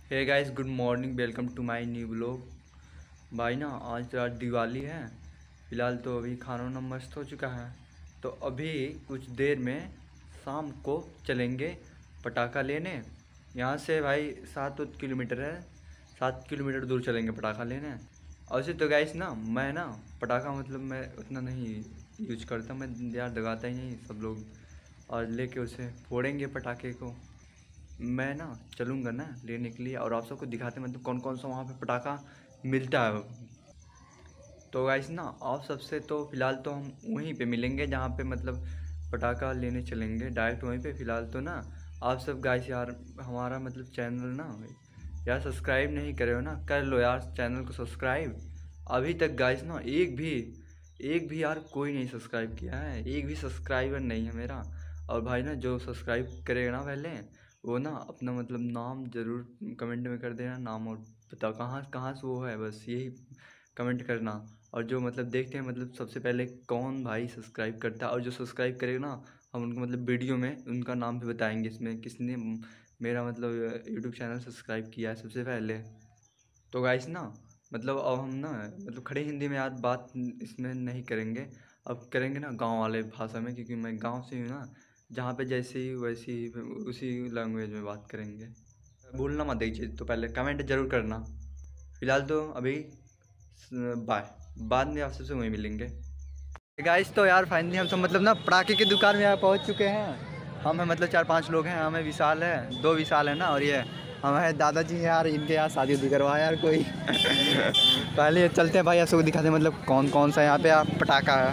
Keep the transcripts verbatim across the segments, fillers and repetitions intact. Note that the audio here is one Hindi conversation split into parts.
Hey guys, good morning, welcome to my new blog. भाई ना आज रात दिवाली है। फ़िलहाल तो अभी खाना वाना मस्त हो चुका है, तो अभी कुछ देर में शाम को चलेंगे पटाखा लेने। यहाँ से भाई सात किलोमीटर है, सात किलोमीटर दूर चलेंगे पटाखा लेने। और वैसे तो गाइस ना मैं ना पटाखा मतलब मैं उतना नहीं यूज करता, मैं यार दगाता ही नहीं सब लोग, और लेके उसे फोड़ेंगे पटाखे को। मैं ना चलूँगा ना लेने के लिए, और आप सबको दिखाते मतलब कौन कौन सा वहाँ पे पटाखा मिलता है। तो गाइस ना आप सबसे तो फ़िलहाल तो हम वहीं पे मिलेंगे जहाँ पे मतलब पटाखा लेने चलेंगे डायरेक्ट वहीं पे। फ़िलहाल तो ना आप सब गाइस यार हमारा मतलब चैनल ना यार सब्सक्राइब नहीं करे हो ना, कर लो यार चैनल को सब्सक्राइब। अभी तक गाइस ना एक भी एक भी यार कोई नहीं सब्सक्राइब किया है, एक भी सब्सक्राइबर नहीं है मेरा। और भाई ना जो सब्सक्राइब करेगा ना पहले वो ना अपना मतलब नाम ज़रूर कमेंट में कर देना, नाम और पता कहाँ कहाँ से वो है, बस यही कमेंट करना। और जो मतलब देखते हैं मतलब सबसे पहले कौन भाई सब्सक्राइब करता है, और जो सब्सक्राइब करेगा ना हम उनको मतलब वीडियो में उनका नाम भी बताएंगे इसमें किसने मेरा मतलब यूट्यूब चैनल सब्सक्राइब किया है सबसे पहले। तो गाइस ना मतलब अब हम ना मतलब खड़े हिंदी में आज बात इसमें नहीं करेंगे, अब करेंगे ना गांव वाले भाषा में, क्योंकि मैं गांव से हूँ ना, जहाँ पे जैसे ही वैसी ही उसी लैंग्वेज में बात करेंगे। भूलना मत एक चीज़, तो पहले कमेंट जरूर करना। फिलहाल तो अभी बाय, बाद में आप सबसे वहीं मिलेंगे। गाइस तो यार फाइनली हम सब मतलब ना पटाखे की दुकान में यहाँ पहुँच चुके हैं। हम हैं मतलब चार पांच लोग हैं, हमें विशाल है, दो विशाल है ना, और ये हमारे दादाजी यार, इनके यहाँ शादी उदी करवा यार कोई। पहले चलते हैं भाई, सबको दिखाते हैं मतलब कौन कौन सा यहाँ पे आप पटाखा है।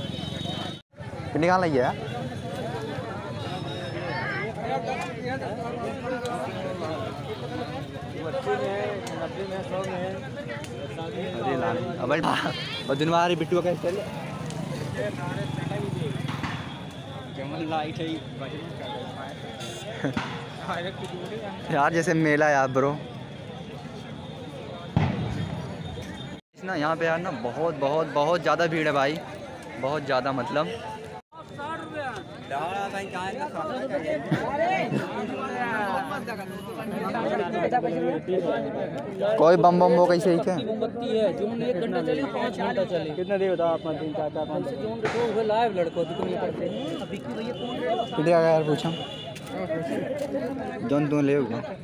निकाल लिया और दिन हमारी बिट्टू का चल यार जैसे मेला यार ब्रो ना यहाँ पे यार ना बहुत बहुत बहुत ज़्यादा भीड़ है भाई, बहुत ज़्यादा मतलब। कोई बम बम वो कैसे ही क्या कितना दे बता आप तीन चार चार पाँच लाइव लड़को कितने का यार पूछा जोन तुम ले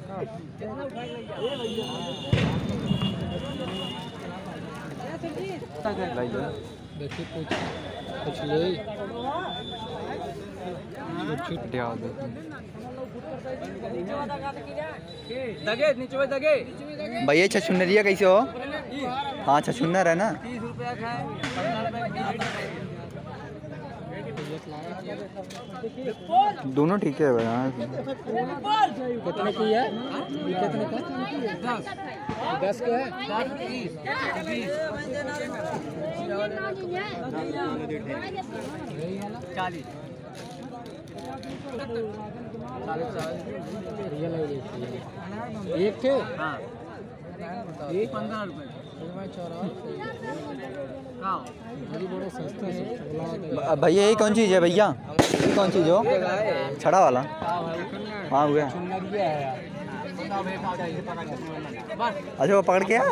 देखिए कुछ कुछ ले भैया छछुन्नरिया कैसे हो? हाँ छछुन्नर है ना। दोनों ठीक है भाई। कितने की है? कितने का? दस का है। चालीस एक थे एक पंद्रह रुपये भैया। ये कौन चीज़ है भैया? ये कौन चीज़ हो? छड़ा वाला? हाँ हुआ। अच्छा वो पकड़ के आ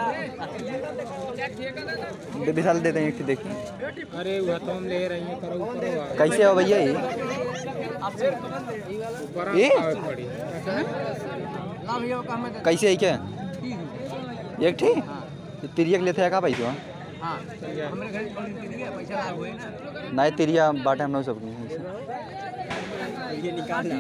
विशाल देते हैं एक देखिए। अरे वो तो हम ले रहे हैं। कैसे हो भैया ये? कैसे है क्या एक ठीक तिरिया के लिए थे का पैसा? नहीं तिरिया बाटे हम लोग सब ये निकाल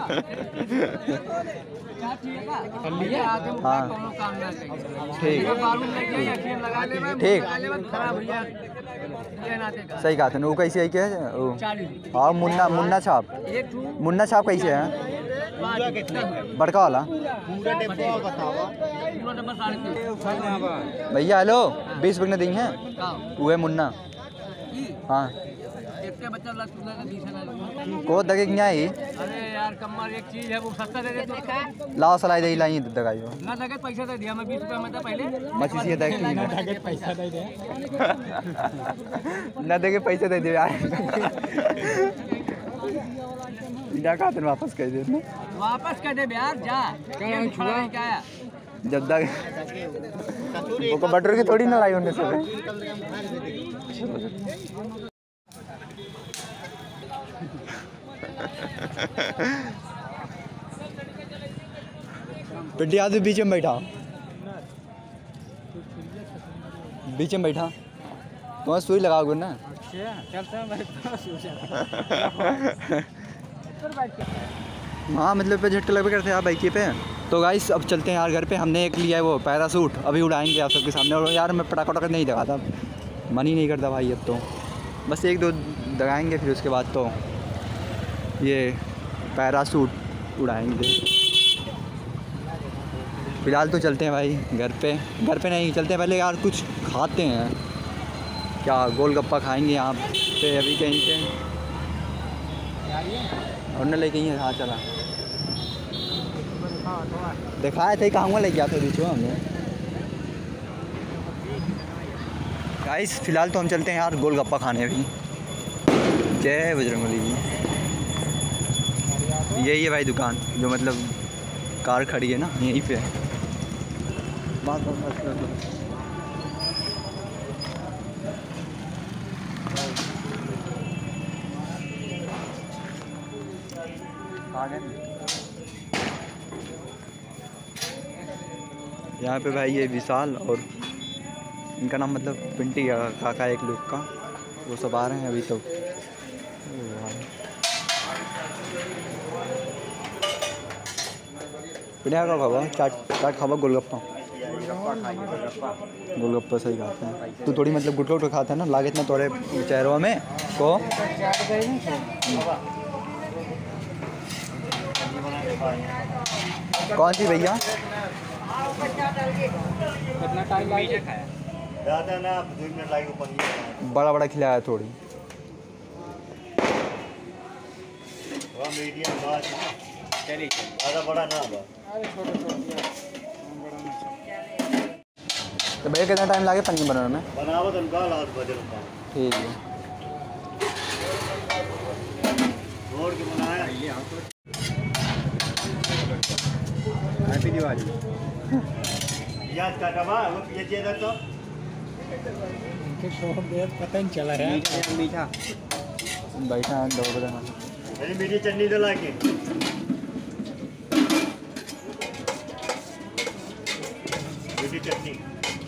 हाँ ठीक ठीक सही कहा था। वो कैसे है क्या? हाँ मुन्ना मुन्ना छाप मुन्ना छाप कैसे है? बड़का वाला भैया हेलो बीस रुपये देंगे हैं वो है मुन्ना। हाँ को दगे क्या है? अरे यार कमर एक चीज है वो सस्ता दे दे तो लाओ सलाई दे लाई दगाई ना दगे पैसा दे दिया मैं बीस रुपए में था पहले मछली से दे ना दगे पैसा दे दे ना दगे पैसा दे दे यार क्या कहा तेरे वापस कर दे वापस कर दे यार जा क्या छुआ क्या जब तक वो बटर की थोड़ी ना लाई होने से पिट्टी आदमी बीच में बैठा बीच में बैठा तो सुई लगाओगे ना। हाँ मतलब पे झटके लगे करते हैं यार बाइक पे। तो गाइस अब चलते हैं यार घर पे। हमने एक लिया है वो पैरासूट, अभी उड़ाएंगे आप सबके सामने। और यार मैं पटाखा वटाखा नहीं दगाता, मन ही नहीं करता भाई अब तो। बस एक दो दगाएंगे फिर उसके बाद तो ये पैरासूट उड़ाएंगे। फिलहाल तो चलते हैं भाई घर पे। घर पे नहीं चलते हैं पहले यार कुछ खाते हैं, क्या गोलगप्पा खाएंगे यहाँ पे अभी कहीं पे। और न लेके हाँ चला दिखाए थे कहूँगा लेके आते बीच में हमने। गाइस फिलहाल तो हम चलते हैं यार गोलगप्पा खाने अभी। जय बजरंगबली जी। यही है भाई दुकान जो मतलब कार खड़ी है ना यहीं पे है। यहाँ पे भाई ये विशाल और इनका नाम मतलब पिंटी काका एक लोग का, वो सब आ रहे हैं अभी तो। पिंडिया का खावा चाट चाट खावा गोलगप्पा गोलगप्पा सही खाते हैं। तू थोड़ी मतलब गुटका उठा खाता है ना, लागे इतना तोड़े चेहरों में को। कौन सी भैया बड़ा बड़ा खिलाया थोड़ी बड़ा ना। तो भैया कितना टाइम लगे पनीर बनाने में? बनाओ तो ठीक है। हैप्पी दिवाली। याद का कमा वो ये चीज़ तो पता नहीं चला है। मीठा बैठा है दो बजे अरे मीठी चटनी तो लाके मीठी चटनी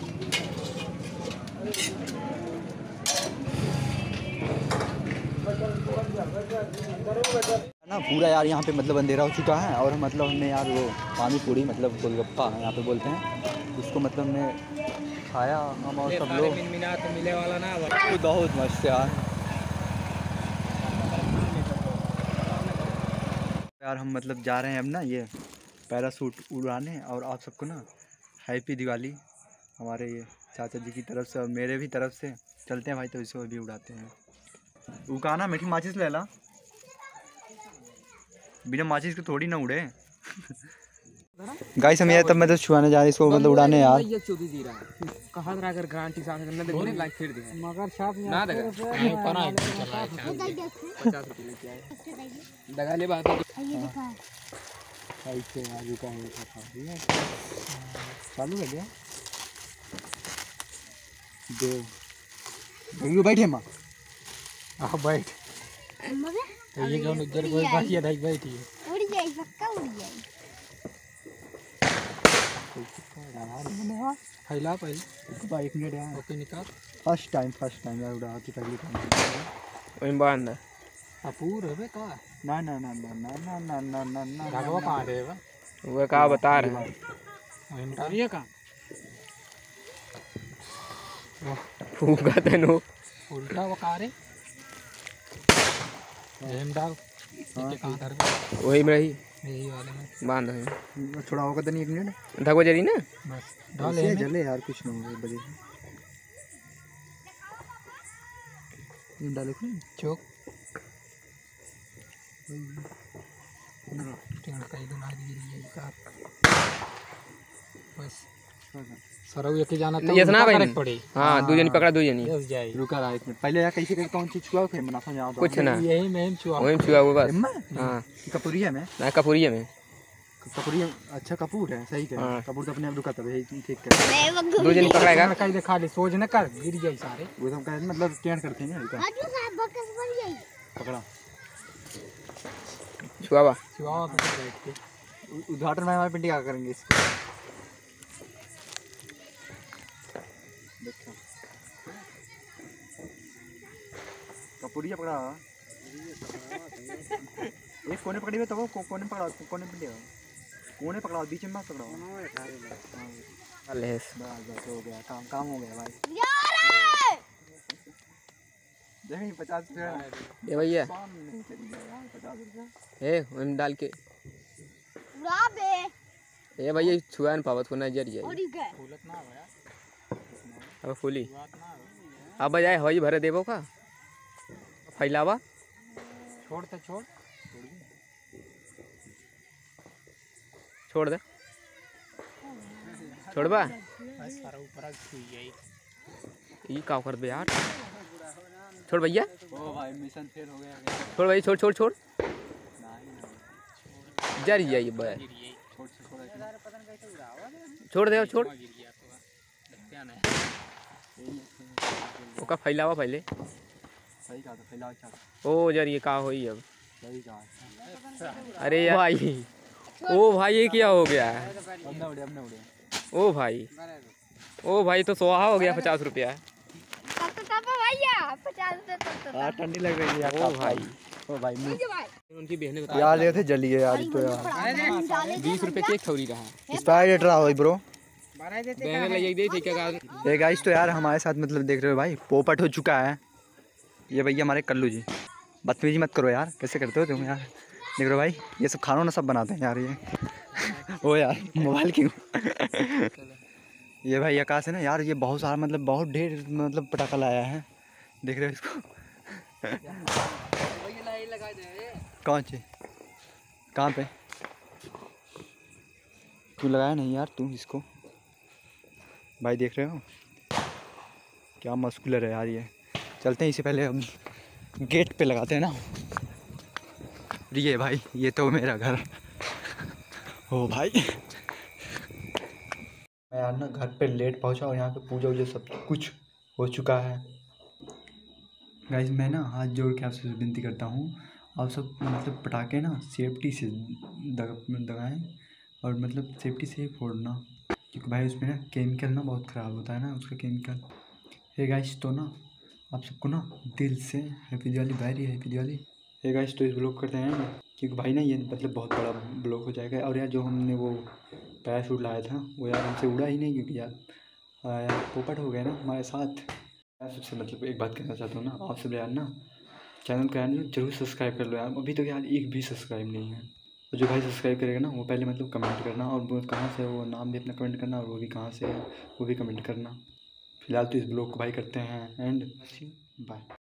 ना पूरा यार। यहाँ पे मतलब अंधेरा हो चुका है और मतलब हमने यार वो पानी पूरी मतलब गोलगप्पा यहाँ पे बोलते हैं उसको मतलब हमने खाया हम और सब लोग। तो मिले वाला ना बहुत मस्त यार। यार हम मतलब जा रहे हैं अब ना ये पैरासूट उड़ाने और आप सबको ना हैप्पी दिवाली हमारे ये चाचा जी की तरफ से और मेरे भी तरफ से। चलते हैं भाई तो इसको भी उड़ाते हैं। वो कहा ना मीठी माचिस ले ला, बिना माचिस के थोड़ी ना उड़े। गाइस हम ये तब मतलब छुआने जा रहे इसको मतलब उड़ाने यार। ये चौधरी दी रहा है कहां रहा कर गारंटी साथ करना देखने लाइक फिर दे मगर साथ में ना दगा नहीं पना है पचास रुपए लेके आए दगा ले बात ये दिखा ऐसे आगे का है दिया चालू कर दिया दे ये बैठे मां हां बैठ ये कौन इधर कोई बाकी है नहीं बैठी है उड़ जाए पक्का उड़ जाए। फैला पहले बाइक में डा ओके निकाल फर्स्ट टाइम फर्स्ट टाइम यार उड़ा की पहली टाइम वही बांध अपूर है का ना ना ना ना ना ना ना ना ना राघवा कहां रे वो का बता रहे हैं हम ये का फूका तनो उल्टा वो का रे एम डाल वही में रही यही वाले में बांध है थोड़ा होगा तो नहीं एक मिनट धगो जरी ना बस डाल ले जले यार कुछ ना हो बजे ये डालो चोक ना टेंड का इधर आ गई है कार बस सरौ एक ही जाना ये सुना भाई पड़े। हां दो जनी पकड़ा दो जनी यस जाए रुका रहा एक मिनट पहले यार कैसे करके कौन चीज छुआ फिर मना समझा दो कुछ ना यही में छुआ वही छुआ हुआ बस हां कपूरिया में ना कपूरिया में कपूरिया अच्छा कपूर है सही है हाँ। कपूर तो अपने आप रुका था भाई ठीक कर दो जनी पकड़ाएगा कहीं दे खाली सोच न कर गिर जाए सारे वो तो कहते मतलब स्टैंड करते हैं रुका पकड़ा छुआ बा छुआ पे बैठ के उ- उद्घाटन में हमारे पिंडी क्या करेंगे इसको देखो कपूरिया पकड़ा एक कोने पकड़ी हुई तो वो को, कोने पकड़ा कोने पिंडी कोने पकड़ा बीच में मत पकड़ा लेस बस बस हो गया काम काम हो गया भाई देखिए पचास रुपया ए भैया सामने चली गया यार पचास रुपया ए हम डाल के ए भैया छुआ न पावत को ना जर जाए फूलत ना हो यार अब फूली बात ना हो अब बजाय होई भरे देबो का फैलावा छोड़ तो छोड़ छोड़ दे छोड़बा बस सारा ऊपर छुई जाए ई का कर दे यार छोड़ भैया ओ भाई मिशन फेल हो गया छोड़ भाई छोड़ छोड़ छोड़ जर जाइए बे छोड़ छोड़ छोड़ दे छोड़ गिर गया तो क्या ना ओका फैलावा पहले सही कहा था फैला अच्छा ओ जर ये का होई अब सही कहा अरे यार भाई ओ भाई ये क्या हो गया अब ना उड़े अब ना उड़े ओ भाई ओ भाई तो सोहा हो गया पचास रुपया यार ठंडी लग रही है ओ भाई ओ भाई उनकी बहने को यार ये थे जली है यार तो यार बीस रुपए के एक छौरी रहा स्पाइड रहा हो ब्रो बहने लग दे ठीक है ये गाइस तो यार हमारे साथ मतलब देख रहे हो भाई पोपट हो चुका है ये भैया हमारे कल्लू जी बदतमीजी मत करो यार कैसे करते हो तुम यार देख रहे हो भाई ये सब खाना ना सब बनाते हैं यार ये ओ यार मोबाइल क्यों ये भाई आकाश है ना यार ये बहुत सारा मतलब बहुत ढेर मतलब पटाखा लाया है देख रहे हो इसको कौन सी कहाँ पे तू लगाया नहीं यार तू इसको भाई देख रहे हो क्या मस्कुलर है यार ये चलते हैं इससे पहले हम गेट पे लगाते हैं ना ये भाई ये तो मेरा घर ओ भाई मैं यार ना घर पे लेट पहुंचा और यहाँ पे पूजा वूजा सब कुछ हो चुका है गाइस मैं ना हाथ जोड़ के आपसे विनती करता हूँ आप सब मतलब पटाखे ना सेफ्टी से दग दगाएँ और मतलब सेफ्टी से ही फोड़ना क्योंकि भाई उसमें ना केमिकल ना बहुत ख़राब होता है ना उसका केमिकल। हे गाइस तो ना आप सबको ना दिल से हैप्पी दिवाली भाई हैप्पी दिवाली। हे गाइस तो इस ब्लॉग करते हैं क्योंकि भाई ना ये मतलब बहुत बड़ा ब्लॉग हो जाएगा और यार जो हमने वो पैराशूट लाया था वो यार हमसे उड़ा ही नहीं क्योंकि यार यार पोपट हो गया ना हमारे साथ। मैं सबसे मतलब एक बात कहना चाहता हूँ ना आप सब यार ना चैनल को यार जरूर सब्सक्राइब कर लो यार अभी तो यार एक भी सब्सक्राइब नहीं है। और जो भाई सब्सक्राइब करेगा ना वो पहले मतलब कमेंट करना और वो कहाँ से वो नाम भी अपना कमेंट करना और वो भी कहाँ से है वो भी कमेंट करना। फिलहाल तो इस ब्लॉग को भाई करते हैं एंड बाय।